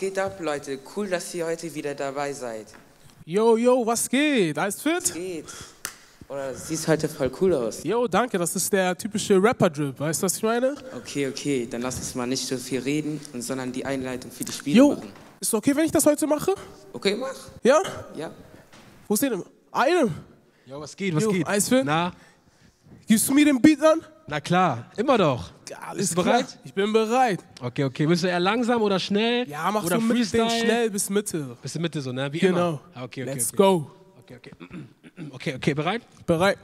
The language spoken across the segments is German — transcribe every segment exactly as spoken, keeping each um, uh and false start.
geht ab, Leute? Cool, dass ihr heute wieder dabei seid. Yo, yo, was geht? Alles fit? Was geht? Oder du siehst heute voll cool aus. Yo, danke, das ist der typische Rapper-Drip, weißt du, was ich meine? Okay, okay, dann lass uns mal nicht so viel reden, sondern die Einleitung für die Spiele Yo, machen. ist okay, wenn ich das heute mache? Okay, mach. Ja? Ja. Wo ist der? Eine? Jo, was geht, was Jo, geht? alles fit? Na? Gibst du mir den Beat an? Na klar, immer doch. Alles Bist du bereit? klar. Ich bin bereit. Okay, okay. Bist du eher langsam oder schnell? Ja, mach oder so mit Freestyle? den schnell bis Mitte. Bis in Mitte so, ne? Wie Genau. immer. Ah, okay, okay, Let's okay. go. Okay, okay. Okay, okay, bereit? Bereit.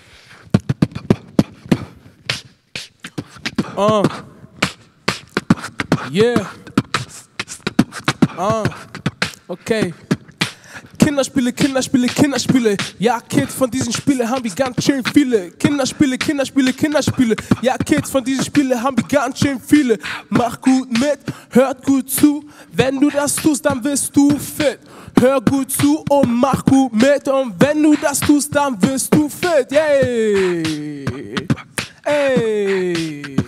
Uh. Yeah. Uh. Okay. Kinderspiele, Kinderspiele, Kinderspiele. Ja, Kids, von diesen Spielen haben wir ganz schön viele. Kinderspiele, Kinderspiele, Kinderspiele. Ja, Kids, von diesen Spielen haben wir ganz schön viele. Mach gut mit, hört gut zu. Wenn du das tust, dann wirst du fit. Hör gut zu und mach gut mit. Und wenn du das tust, dann wirst du fit. Yay! Ey!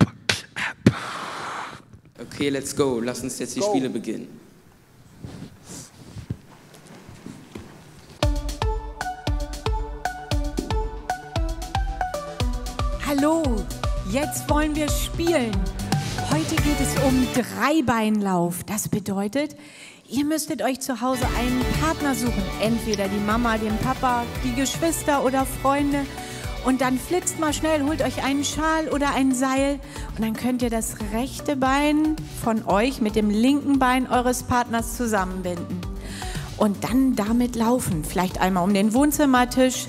Okay, let's go. Lass uns jetzt die Go. Spiele beginnen. Hallo, jetzt wollen wir spielen. Heute geht es um Dreibeinlauf. Das bedeutet, ihr müsstet euch zu Hause einen Partner suchen. Entweder die Mama, den Papa, die Geschwister oder Freunde. Und dann flitzt mal schnell, holt euch einen Schal oder ein Seil. Und dann könnt ihr das rechte Bein von euch mit dem linken Bein eures Partners zusammenbinden. Und dann damit laufen. Vielleicht einmal um den Wohnzimmertisch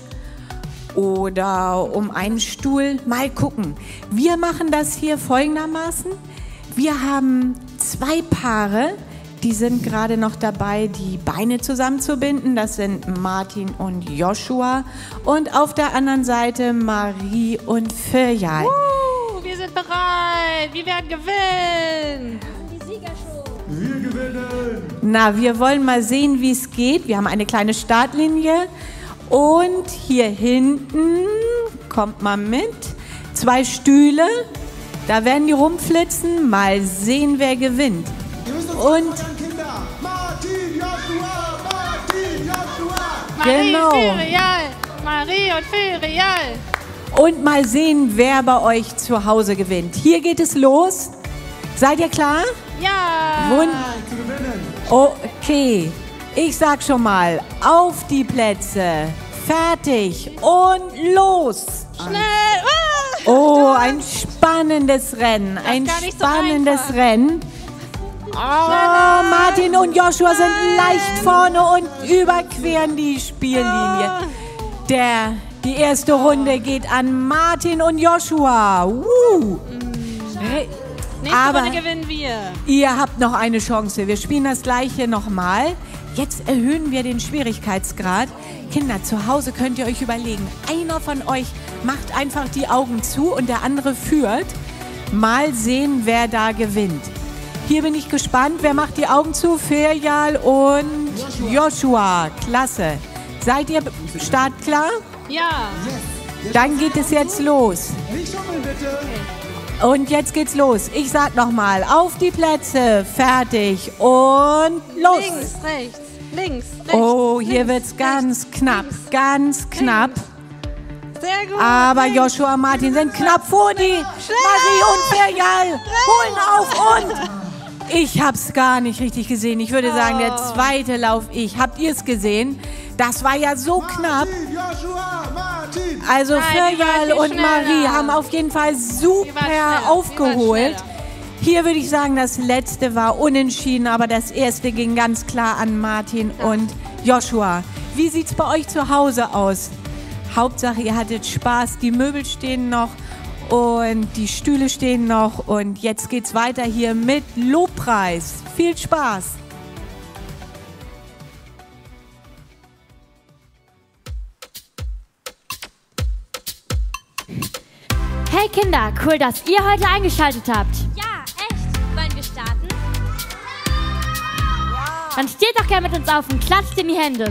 oder um einen Stuhl. Mal gucken. Wir machen das hier folgendermaßen. Wir haben zwei Paare, die sind gerade noch dabei, die Beine zusammenzubinden. Das sind Martin und Joshua. Und auf der anderen Seite Marie und Firjal. Uh, wir sind bereit. Wir werden gewinnen. Wir gewinnen! Na, wir wollen mal sehen, wie es geht. Wir haben eine kleine Startlinie. Und hier hinten, kommt mal mit, zwei Stühle. Da werden die rumflitzen. Mal sehen, wer gewinnt. Und Kinder! Martin, Joshua! Martin, Joshua! Marie Genau. und Ferial. Marie und Ferial. Und mal sehen, wer bei euch zu Hause gewinnt. Hier geht es los. Seid ihr klar? Ja. Wund Zu gewinnen! okay. Ich sag schon mal, auf die Plätze, fertig und los. Schnell. Ah. Oh, ein spannendes Rennen. Ein gar nicht so spannendes einfach. Rennen. Oh, Martin und Joshua sind leicht vorne und überqueren die Spiellinie. Der, die erste Runde geht an Martin und Joshua. Uh. Re- Nächste Aber Runde gewinnen wir. ihr habt noch eine Chance. Wir spielen das gleiche nochmal. Jetzt erhöhen wir den Schwierigkeitsgrad. Kinder, zu Hause könnt ihr euch überlegen, einer von euch macht einfach die Augen zu und der andere führt. Mal sehen, wer da gewinnt. Hier bin ich gespannt. Wer macht die Augen zu? Firjal und Joshua. Klasse. Seid ihr startklar? Ja. Dann geht es jetzt los. Nicht schummeln, bitte! Und jetzt geht's los. Ich sag nochmal, auf die Plätze, fertig und los. Links, rechts. Links, rechts. Oh, hier links, wird's ganz rechts, knapp, links. ganz knapp. Sehr gut. Aber links. Joshua und Martin sind knapp vor die. Marie und Firjal holen auf und... Ich hab's gar nicht richtig gesehen. Ich würde sagen, der zweite Lauf ich. Habt ihr es gesehen? Das war ja so knapp. Martin, Joshua! Martin! Also Nein, die waren Firjal viel und schneller. Marie haben auf jeden Fall Die waren super schneller, die aufgeholt. waren schneller. Hier würde ich sagen, das letzte war unentschieden, aber das erste ging ganz klar an Martin und Joshua. Wie sieht's bei euch zu Hause aus? Hauptsache, ihr hattet Spaß. Die Möbel stehen noch und die Stühle stehen noch. Und jetzt geht's weiter hier mit Lobpreis. Viel Spaß! Hey Kinder, cool, dass ihr heute eingeschaltet habt. Ja, echt. Wollen wir starten? Dann steht doch gerne mit uns auf und klatscht in die Hände.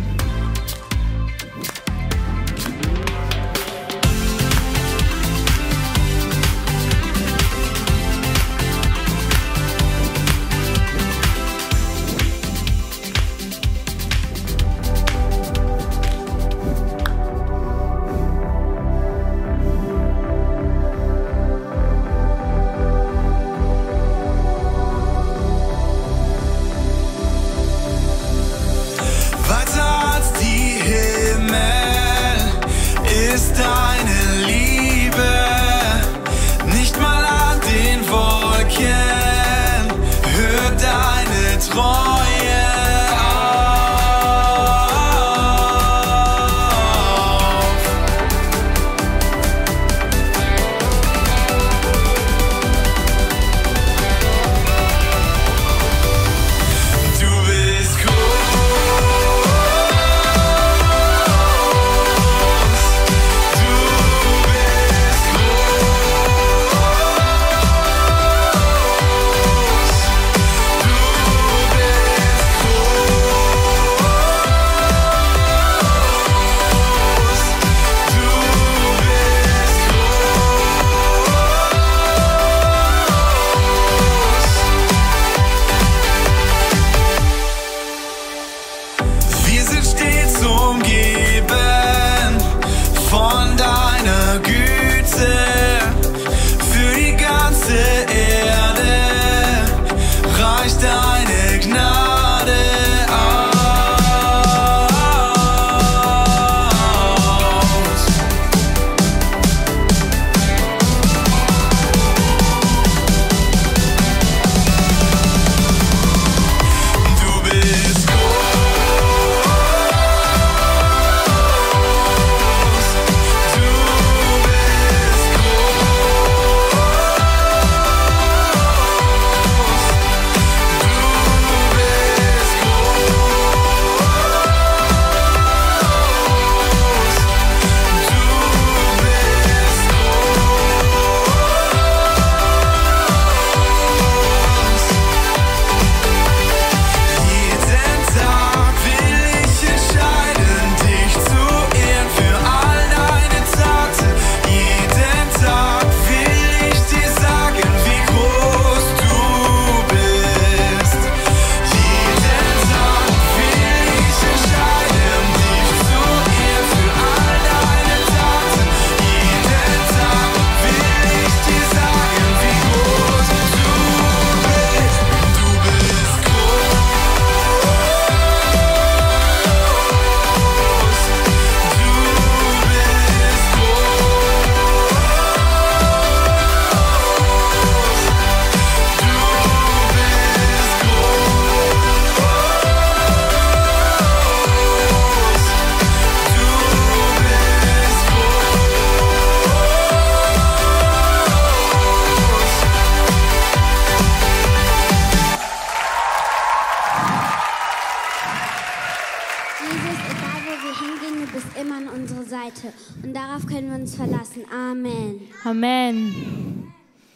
hingehen, du bist immer an unserer Seite. Und darauf können wir uns verlassen. Amen. Amen.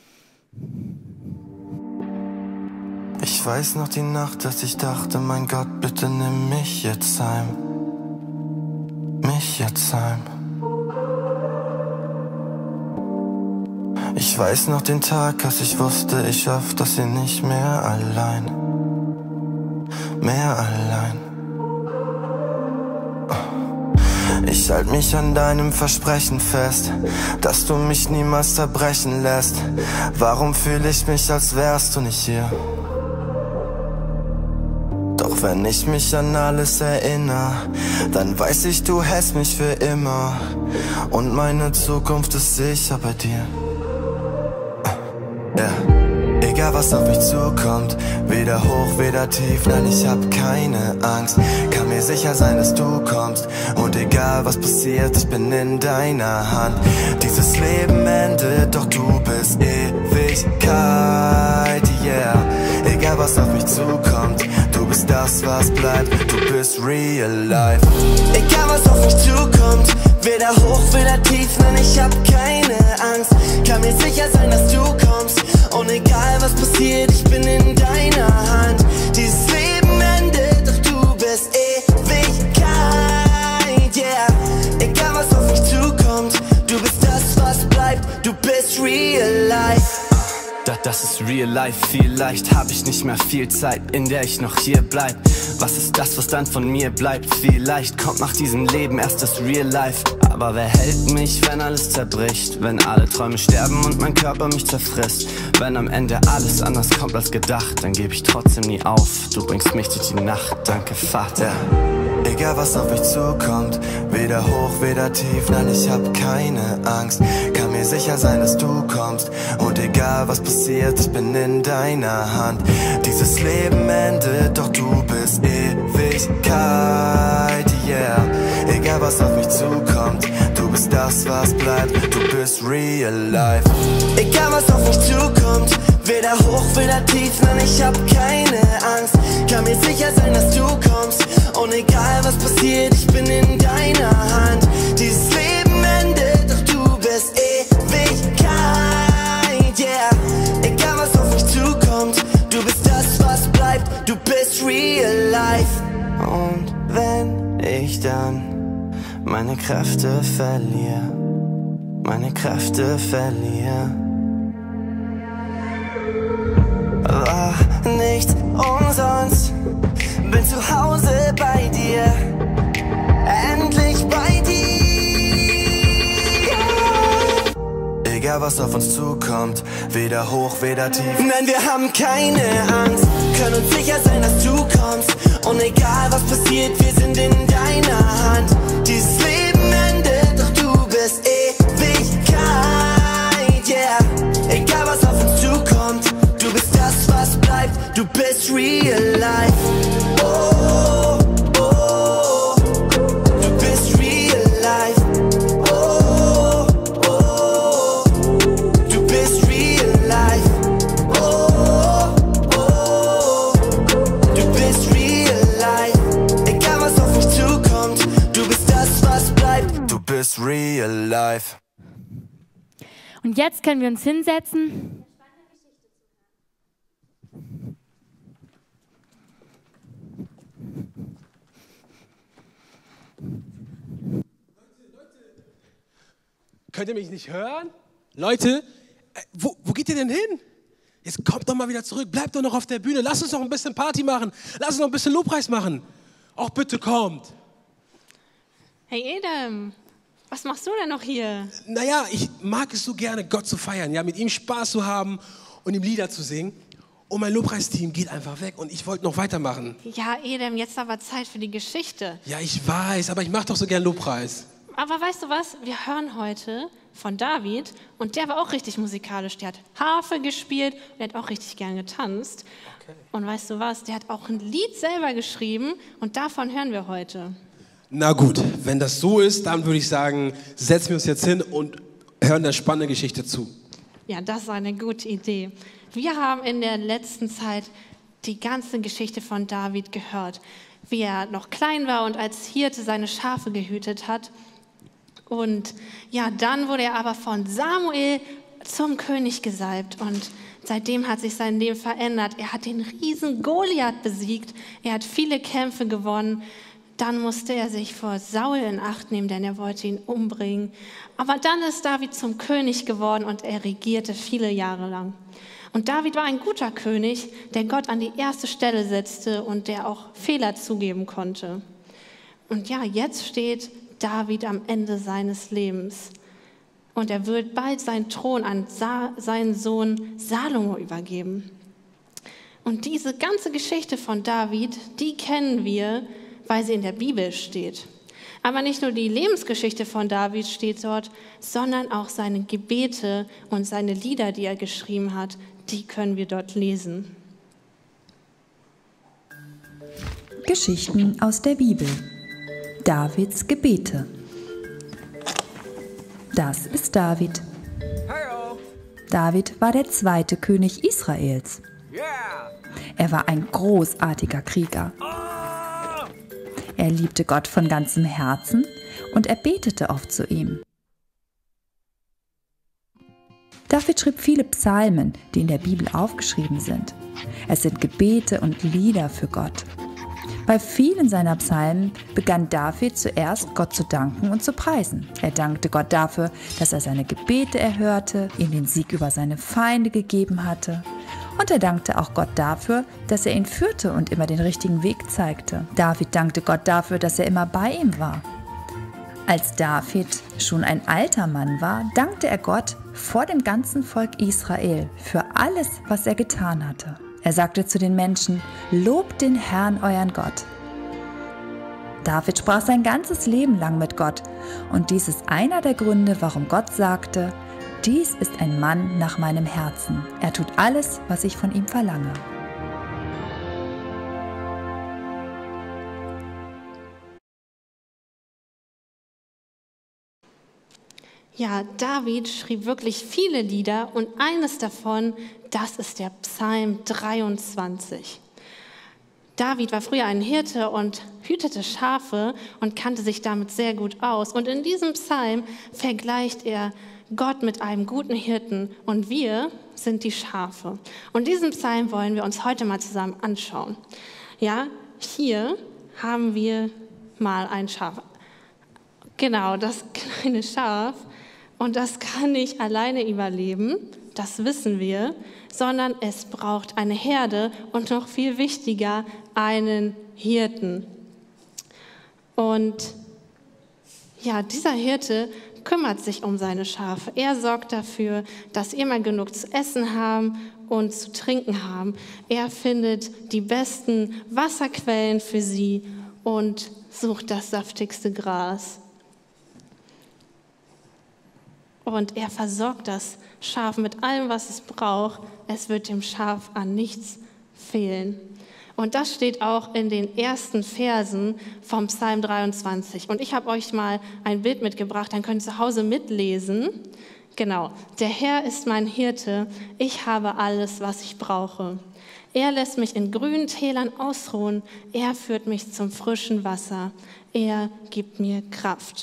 Ich weiß noch die Nacht, dass ich dachte, mein Gott, bitte nimm mich jetzt heim. Mich jetzt heim. Ich weiß noch den Tag, als ich wusste, ich schaff das hier nicht mehr allein. Mehr allein. Ich halt mich an deinem Versprechen fest, dass du mich niemals zerbrechen lässt. Warum fühle ich mich, als wärst du nicht hier? Doch wenn ich mich an alles erinnere, dann weiß ich, du hältst mich für immer. Und meine Zukunft ist sicher bei dir. Yeah. Egal was auf mich zukommt, weder hoch, weder tief, nein, ich hab keine Angst. Kann mir sicher sein, dass du kommst. Und egal was passiert, ich bin in deiner Hand. Dieses Leben endet, doch du bist Ewigkeit, yeah. Egal was auf mich zukommt, du bist das, was bleibt, du bist real life. Egal was auf mich zukommt, weder hoch, weder tief, nein, ich hab keine Angst. Kann mir sicher sein, dass du kommst. Und egal was passiert, ich bin in deiner Hand. Dieses Leben endet, doch du bist Ewigkeit, yeah. Egal was auf mich zukommt, du bist das, was bleibt, du bist real life. Das ist real life, vielleicht hab ich nicht mehr viel Zeit, in der ich noch hier bleib. Was ist das, was dann von mir bleibt? Vielleicht kommt nach diesem Leben erst das real life. Aber wer hält mich, wenn alles zerbricht? Wenn alle Träume sterben und mein Körper mich zerfrisst? Wenn am Ende alles anders kommt als gedacht, dann geb ich trotzdem nie auf. Du bringst mich durch die Nacht, danke Vater. Egal was auf mich zukommt, weder hoch, weder tief, nein, ich hab keine Angst. Kann mir sicher sein, dass du kommst. Und egal was passiert, ich bin in deiner Hand. Dieses Leben endet, doch du bist Ewigkeit, yeah. Egal was auf mich zukommt, du bist das, was bleibt, du bist real life. Egal was auf mich zukommt, weder hoch, weder tief, nein, ich hab keine Angst. Kann mir sicher sein, dass du kommst. Und egal was passiert, ich bin in deiner Hand. Dieses Leben endet, doch du bist Ewigkeit, yeah. Egal was auf mich zukommt, du bist das, was bleibt, du bist real life. Und wenn ich dann meine Kräfte verliere, meine Kräfte verliere, war nicht umsonst, bin zu Hause bei dir, endlich bei dir. Egal was auf uns zukommt, weder hoch, weder tief, nein, wir haben keine Angst, können uns sicher sein, dass du kommst. Und egal was passiert, wir sind in deiner Hand. Dieses Leben endet, doch du bist Ewigkeit, yeah. Egal was auf uns zukommt, du bist das, was bleibt, du bist real life. Oh, oh, du bist real life. Oh, oh, du bist real life. Oh, oh, du bist real life. Egal was auf mich zukommt, du bist das, was bleibt, du bist real life. Und jetzt können wir uns hinsetzen. Könnt ihr mich nicht hören? Leute, äh, wo, wo geht ihr denn hin? Jetzt kommt doch mal wieder zurück, bleibt doch noch auf der Bühne, lasst uns noch ein bisschen Party machen, lasst uns noch ein bisschen Lobpreis machen. Auch bitte kommt. Hey Edem, was machst du denn noch hier? Naja, ich mag es so gerne, Gott zu feiern, ja, mit ihm Spaß zu haben und ihm Lieder zu singen. Und mein Lobpreisteam geht einfach weg und ich wollte noch weitermachen. Ja, Edem, jetzt aber Zeit für die Geschichte. Ja, ich weiß, aber ich mache doch so gern Lobpreis. Aber weißt du was? Wir hören heute von David und der war auch richtig musikalisch. Der hat Harfe gespielt und der hat auch richtig gern getanzt. Okay. Und weißt du was? Der hat auch ein Lied selber geschrieben und davon hören wir heute. Na gut, wenn das so ist, dann würde ich sagen, setzen wir uns jetzt hin und hören der spannende Geschichte zu. Ja, das ist eine gute Idee. Wir haben in der letzten Zeit die ganze Geschichte von David gehört, wie er noch klein war und als Hirte seine Schafe gehütet hat. Und ja, dann wurde er aber von Samuel zum König gesalbt und seitdem hat sich sein Leben verändert. Er hat den riesen Goliath besiegt, er hat viele Kämpfe gewonnen. Dann musste er sich vor Saul in Acht nehmen, denn er wollte ihn umbringen. Aber dann ist David zum König geworden und er regierte viele Jahre lang. Und David war ein guter König, der Gott an die erste Stelle setzte und der auch Fehler zugeben konnte. Und ja, jetzt steht David am Ende seines Lebens. Und er wird bald seinen Thron an Sa- seinen Sohn Salomo übergeben. Und diese ganze Geschichte von David, die kennen wir, weil sie in der Bibel steht. Aber nicht nur die Lebensgeschichte von David steht dort, sondern auch seine Gebete und seine Lieder, die er geschrieben hat, die können wir dort lesen. Geschichten aus der Bibel. Davids Gebete. Das ist David. David war der zweite König Israels. Er war ein großartiger Krieger. Er liebte Gott von ganzem Herzen und er betete oft zu ihm. David schrieb viele Psalmen, die in der Bibel aufgeschrieben sind. Es sind Gebete und Lieder für Gott. Bei vielen seiner Psalmen begann David zuerst, Gott zu danken und zu preisen. Er dankte Gott dafür, dass er seine Gebete erhörte, ihm den Sieg über seine Feinde gegeben hatte. Und er dankte auch Gott dafür, dass er ihn führte und immer den richtigen Weg zeigte. David dankte Gott dafür, dass er immer bei ihm war. Als David schon ein alter Mann war, dankte er Gott vor dem ganzen Volk Israel für alles, was er getan hatte. Er sagte zu den Menschen: Lobt den Herrn, euren Gott. David sprach sein ganzes Leben lang mit Gott und dies ist einer der Gründe, warum Gott sagte: Dies ist ein Mann nach meinem Herzen. Er tut alles, was ich von ihm verlange. Ja, David schrieb wirklich viele Lieder und eines davon, das ist der Psalm dreiundzwanzig. David war früher ein Hirte und hütete Schafe und kannte sich damit sehr gut aus. Und in diesem Psalm vergleicht er Gott mit einem guten Hirten und wir sind die Schafe. Und diesen Psalm wollen wir uns heute mal zusammen anschauen. Ja, hier haben wir mal ein Schaf. Genau, das kleine Schaf. Und das kann nicht alleine überleben, das wissen wir, sondern es braucht eine Herde und noch viel wichtiger, einen Hirten. Und ja, dieser Hirte kümmert sich um seine Schafe. Er sorgt dafür, dass sie immer genug zu essen haben und zu trinken haben. Er findet die besten Wasserquellen für sie und sucht das saftigste Gras. Und er versorgt das Schaf mit allem, was es braucht. Es wird dem Schaf an nichts fehlen. Und das steht auch in den ersten Versen vom Psalm dreiundzwanzig. Und ich habe euch mal ein Bild mitgebracht, dann könnt ihr zu Hause mitlesen. Genau, der Herr ist mein Hirte, ich habe alles, was ich brauche. Er lässt mich in grünen Tälern ausruhen, er führt mich zum frischen Wasser, er gibt mir Kraft.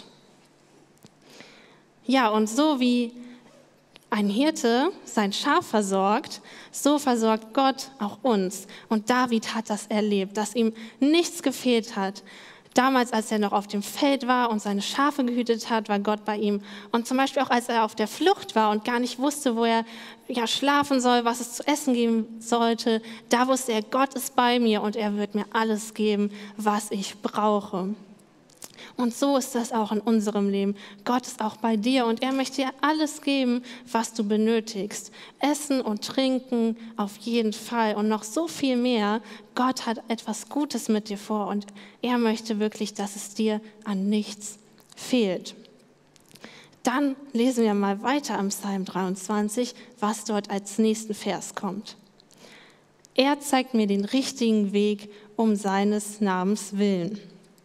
Ja, und so wie ein Hirte sein Schaf versorgt, so versorgt Gott auch uns. Und David hat das erlebt, dass ihm nichts gefehlt hat. Damals, als er noch auf dem Feld war und seine Schafe gehütet hat, war Gott bei ihm. Und zum Beispiel auch, als er auf der Flucht war und gar nicht wusste, wo er ja, schlafen soll, was es zu essen geben sollte, da wusste er, Gott ist bei mir und er wird mir alles geben, was ich brauche. Und so ist das auch in unserem Leben. Gott ist auch bei dir und er möchte dir alles geben, was du benötigst. Essen und Trinken auf jeden Fall und noch so viel mehr. Gott hat etwas Gutes mit dir vor und er möchte wirklich, dass es dir an nichts fehlt. Dann lesen wir mal weiter am Psalm dreiundzwanzig, was dort als nächsten Vers kommt. Er zeigt mir den richtigen Weg um seines Namens willen.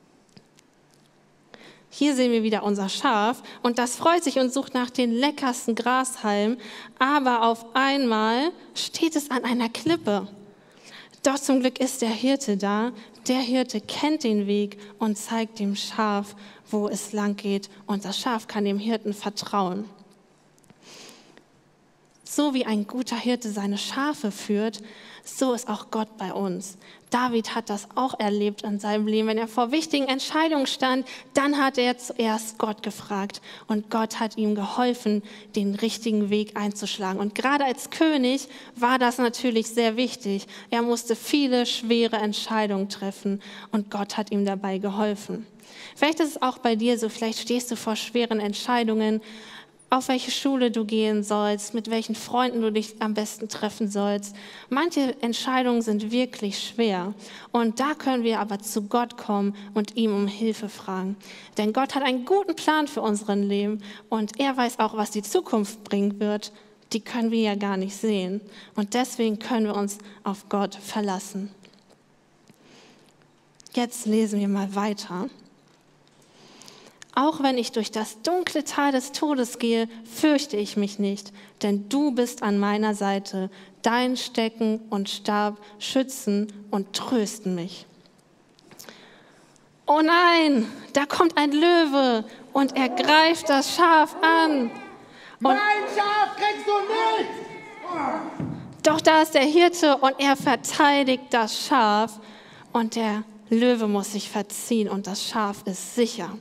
Hier sehen wir wieder unser Schaf und das freut sich und sucht nach den leckersten Grashalmen, aber auf einmal steht es an einer Klippe. Doch zum Glück ist der Hirte da. Der Hirte kennt den Weg und zeigt dem Schaf, wo es lang geht. Und das Schaf kann dem Hirten vertrauen. So wie ein guter Hirte seine Schafe führt, so ist auch Gott bei uns. David hat das auch erlebt in seinem Leben. Wenn er vor wichtigen Entscheidungen stand, dann hat er zuerst Gott gefragt. Und Gott hat ihm geholfen, den richtigen Weg einzuschlagen. Und gerade als König war das natürlich sehr wichtig. Er musste viele schwere Entscheidungen treffen und Gott hat ihm dabei geholfen. Vielleicht ist es auch bei dir so, vielleicht stehst du vor schweren Entscheidungen, auf welche Schule du gehen sollst, mit welchen Freunden du dich am besten treffen sollst. Manche Entscheidungen sind wirklich schwer. Und da können wir aber zu Gott kommen und ihm um Hilfe fragen. Denn Gott hat einen guten Plan für unser Leben und er weiß auch, was die Zukunft bringen wird. Die können wir ja gar nicht sehen. Und deswegen können wir uns auf Gott verlassen. Jetzt lesen wir mal weiter. Auch wenn ich durch das dunkle Tal des Todes gehe, fürchte ich mich nicht, denn du bist an meiner Seite. Dein Stecken und Stab schützen und trösten mich. Oh nein, da kommt ein Löwe und er greift das Schaf an. Mein Schaf kriegst du nicht! Doch da ist der Hirte und er verteidigt das Schaf und der Löwe muss sich verziehen und das Schaf ist sicher.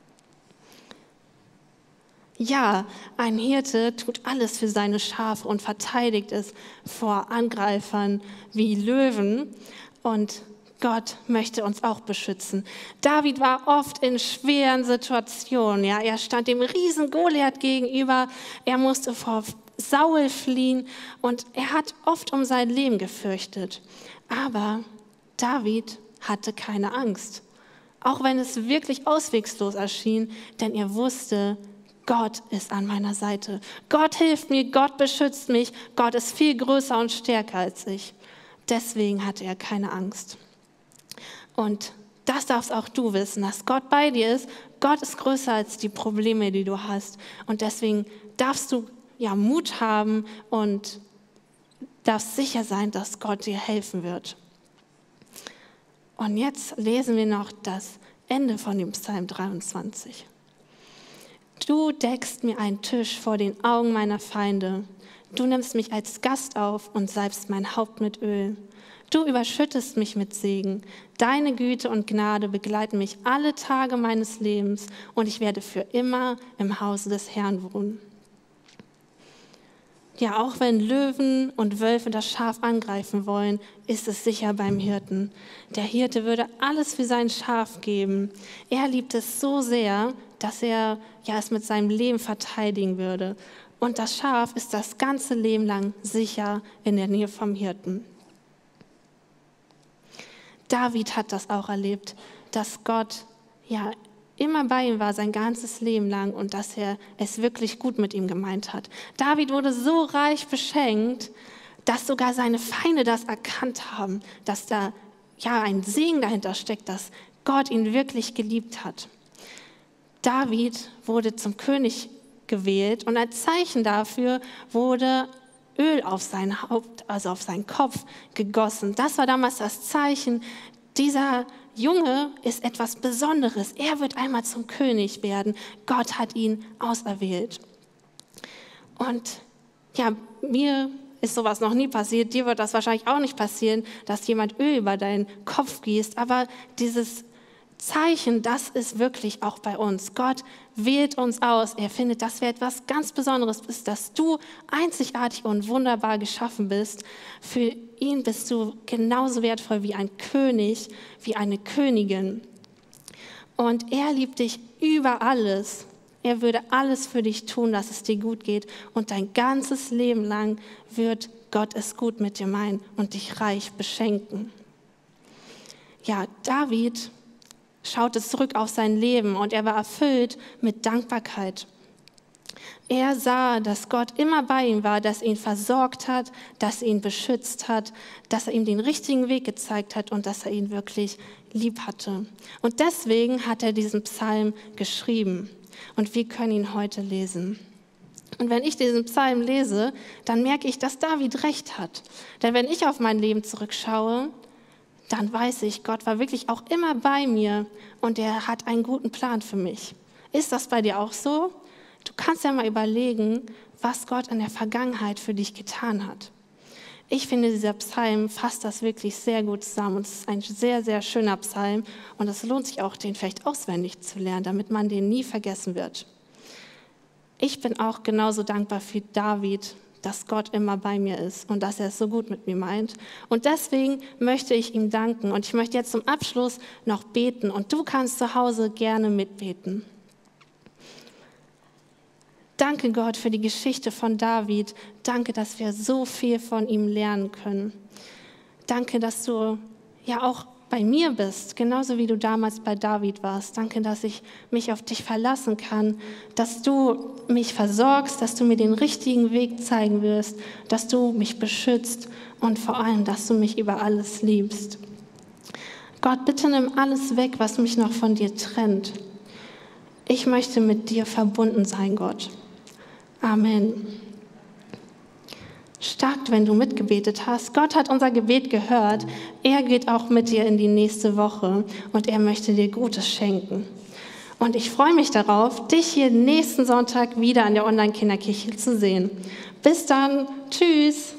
Ja, ein Hirte tut alles für seine Schafe und verteidigt es vor Angreifern wie Löwen. Und Gott möchte uns auch beschützen. David war oft in schweren Situationen. Ja, er stand dem riesen Goliath gegenüber. Er musste vor Saul fliehen und er hat oft um sein Leben gefürchtet. Aber David hatte keine Angst. Auch wenn es wirklich auswegslos erschien, denn er wusste, Gott ist an meiner Seite. Gott hilft mir, Gott beschützt mich. Gott ist viel größer und stärker als ich. Deswegen hatte er keine Angst. Und das darfst auch du wissen, dass Gott bei dir ist. Gott ist größer als die Probleme, die du hast. Und deswegen darfst du ja Mut haben und darfst sicher sein, dass Gott dir helfen wird. Und jetzt lesen wir noch das Ende von dem Psalm dreiundzwanzig. Du deckst mir einen Tisch vor den Augen meiner Feinde. Du nimmst mich als Gast auf und salbst mein Haupt mit Öl. Du überschüttest mich mit Segen. Deine Güte und Gnade begleiten mich alle Tage meines Lebens und ich werde für immer im Hause des Herrn wohnen. Ja, auch wenn Löwen und Wölfe das Schaf angreifen wollen, ist es sicher beim Hirten. Der Hirte würde alles für sein Schaf geben. Er liebt es so sehr, dass er ja, es mit seinem Leben verteidigen würde. Und das Schaf ist das ganze Leben lang sicher in der Nähe vom Hirten. David hat das auch erlebt, dass Gott ja immer bei ihm war, sein ganzes Leben lang und dass er es wirklich gut mit ihm gemeint hat. David wurde so reich beschenkt, dass sogar seine Feinde das erkannt haben, dass da ja ein Segen dahinter steckt, dass Gott ihn wirklich geliebt hat. David wurde zum König gewählt und als Zeichen dafür wurde Öl auf sein Haupt, also auf seinen Kopf gegossen. Das war damals das Zeichen, dieser Junge ist etwas Besonderes. Er wird einmal zum König werden. Gott hat ihn auserwählt. Und ja, mir ist sowas noch nie passiert. Dir wird das wahrscheinlich auch nicht passieren, dass jemand Öl über deinen Kopf gießt. Aber dieses Zeichen, das ist wirklich auch bei uns. Gott wählt uns aus. Er findet, dass wir etwas ganz Besonderes bist, dass du einzigartig und wunderbar geschaffen bist. Für ihn bist du genauso wertvoll wie ein König, wie eine Königin. Und er liebt dich über alles. Er würde alles für dich tun, dass es dir gut geht. Und dein ganzes Leben lang wird Gott es gut mit dir meinen und dich reich beschenken. Ja, David schaute zurück auf sein Leben und er war erfüllt mit Dankbarkeit. Er sah, dass Gott immer bei ihm war, dass er ihn versorgt hat, dass er ihn beschützt hat, dass er ihm den richtigen Weg gezeigt hat und dass er ihn wirklich lieb hatte. Und deswegen hat er diesen Psalm geschrieben und wir können ihn heute lesen. Und wenn ich diesen Psalm lese, dann merke ich, dass David recht hat. Denn wenn ich auf mein Leben zurückschaue, dann weiß ich, Gott war wirklich auch immer bei mir und er hat einen guten Plan für mich. Ist das bei dir auch so? Du kannst ja mal überlegen, was Gott in der Vergangenheit für dich getan hat. Ich finde, dieser Psalm fasst das wirklich sehr gut zusammen und es ist ein sehr, sehr schöner Psalm und es lohnt sich auch, den vielleicht auswendig zu lernen, damit man den nie vergessen wird. Ich bin auch genauso dankbar für David, dass Gott immer bei mir ist und dass er es so gut mit mir meint. Und deswegen möchte ich ihm danken und ich möchte jetzt zum Abschluss noch beten und du kannst zu Hause gerne mitbeten. Danke Gott für die Geschichte von David. Danke, dass wir so viel von ihm lernen können. Danke, dass du ja auch bei mir bist, genauso wie du damals bei David warst. Danke, dass ich mich auf dich verlassen kann, dass du mich versorgst, dass du mir den richtigen Weg zeigen wirst, dass du mich beschützt und vor allem, dass du mich über alles liebst. Gott, bitte nimm alles weg, was mich noch von dir trennt. Ich möchte mit dir verbunden sein, Gott. Amen. Stark, wenn du mitgebetet hast. Gott hat unser Gebet gehört. Er geht auch mit dir in die nächste Woche und er möchte dir Gutes schenken. Und ich freue mich darauf, dich hier nächsten Sonntag wieder an der Online-Kinderkirche zu sehen. Bis dann. Tschüss.